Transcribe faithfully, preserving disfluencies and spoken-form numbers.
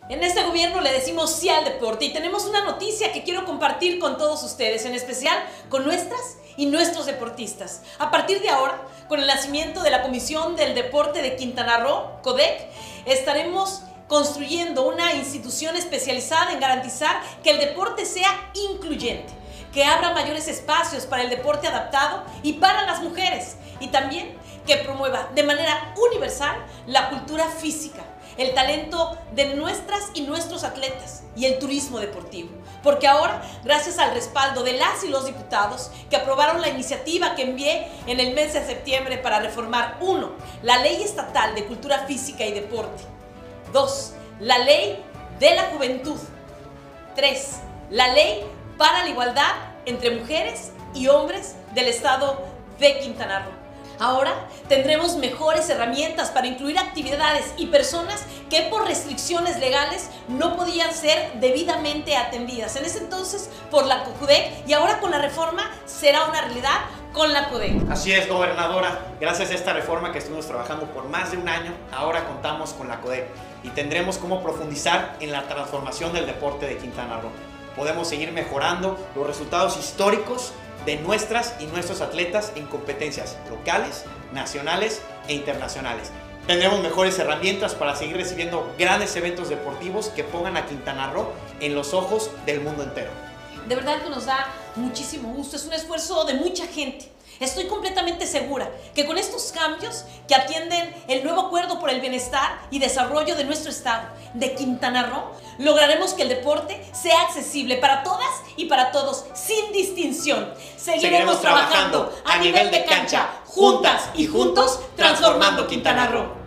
En este gobierno le decimos sí al deporte y tenemos una noticia que quiero compartir con todos ustedes, en especial con nuestras y nuestros deportistas. A partir de ahora, con el nacimiento de la Comisión del Deporte de Quintana Roo, CODEC, estaremos construyendo una institución especializada en garantizar que el deporte sea incluyente, que abra mayores espacios para el deporte adaptado y para las mujeres, y también que promueva de manera universal la cultura física, el talento de nuestras y nuestros atletas y el turismo deportivo. Porque ahora, gracias al respaldo de las y los diputados que aprobaron la iniciativa que envié en el mes de septiembre para reformar uno, la Ley Estatal de Cultura Física y Deporte; dos, la Ley de la Juventud; tres, la Ley para la Igualdad entre Mujeres y Hombres del Estado de Quintana Roo. Ahora tendremos mejores herramientas para incluir actividades y personas que por restricciones legales no podían ser debidamente atendidas. En ese entonces por la CODEC, y ahora con la reforma será una realidad con la CODEC. Así es, gobernadora. Gracias a esta reforma que estuvimos trabajando por más de un año, ahora contamos con la CODEC y tendremos cómo profundizar en la transformación del deporte de Quintana Roo. Podemos seguir mejorando los resultados históricos de nuestras y nuestros atletas en competencias locales, nacionales e internacionales. Tendremos mejores herramientas para seguir recibiendo grandes eventos deportivos que pongan a Quintana Roo en los ojos del mundo entero. De verdad que nos da muchísimo gusto, es un esfuerzo de mucha gente. Estoy completamente segura que con estos cambios que atienden el nuevo acuerdo por el bienestar y desarrollo de nuestro estado, de Quintana Roo, lograremos que el deporte sea accesible para todas y para todos, sin distinción. Seguiremos, Seguiremos trabajando a nivel de cancha, juntas y juntos, transformando Quintana Roo.